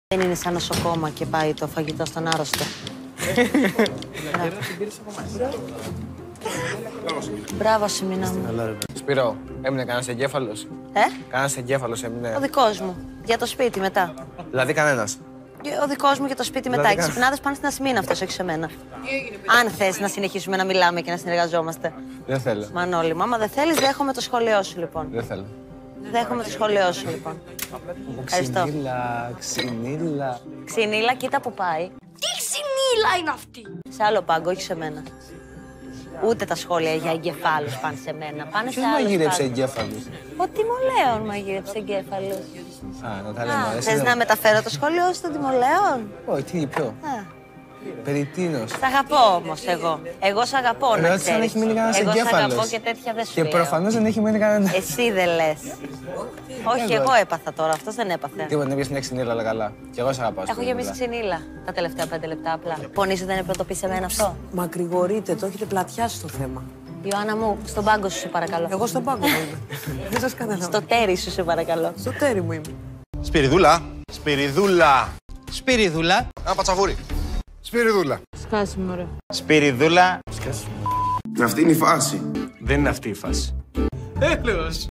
Δεν είναι σαν νοσοκόμα και πάει το φαγητό στον άρρωστο. Μπράβο, Σιμίνα μου. Σπύρο, έμεινε κανένας εγκέφαλος? Κανένας εγκέφαλος έμεινε? Ο δικός μου. Για το σπίτι μετά. Δηλαδή κανένας? Ο δικός μου για το σπίτι μετά. Οι ξυπνάδες πάνε στην Ασμίνα αυτός, όχι σε μένα. Αν θες να συνεχίσουμε να μιλάμε και να συνεργαζόμαστε. Δεν θέλω. Μανώλη, άμα δεν θέλεις, δέχομαι το σχόλιο σου, λοιπόν. Δεν θέλω. Δέχομαι το σχόλιο σου, λοιπόν. Ευχαριστώ. Ξυνήλα. Ξυνήλα, κοίτα που πάει. Τι ξυνήλα είναι αυτή! Σε άλλο πάγκο, όχι σε μένα. Ούτε τα σχόλια για εγκεφάλους πάνε σε μένα. Πάνε σε Ποιος άλλους μαγείρεψε πάγκους. εγκέφαλους? Ο Τιμολέων μαγείρεψε εγκέφαλους. Να τα λέμε. Θες να μεταφέρω το σχόλιο στον Τιμολέων? Όχι, τι, ποιο? Περί τίνος? Σ' αγαπώ όμως εγώ. Εγώ σ' αγαπώ, να Ρώτησα αν έχει μείνει κανένας Εγώ σ' εγκέφαλος. αγαπώ και τέτοια δεν σου Και λέω. προφανώς δεν έχει μείνει κανένα. Εσύ δεν λες. Όχι, εγώ έπαθα τώρα. Αυτός δεν έπαθε. Τίποτα, δεν πιάσει μια ξυνήλα, αλλά καλά. Κι εγώ σ' αγαπάω. Έχω γεμίσει ξυνήλα τα τελευταία 5 λεπτά απλά. Πονείς δεν έπρεπε να το πεις σε μένα αυτό? Μακρηγορείτε, το έχετε πλατιάσει το θέμα. Ιωάννα μου, στον πάγκο σου σε παρακαλώ. Εγώ στον πάγκο μου είμαι. Δεν σας καταλαβαίνω. Στο τέρι σου σε παρακαλώ. Στο τέρι μου είμαι. Σπυριδούλα. Σπυριδούλα. Σπυριδούλα. Ένα πατσαβούρι. Σπυριδούλα. Σκάσε μου, ωραία. Σπυριδούλα. Αυτή είναι η φάση. Δεν είναι αυτή η φάση. Έλεος.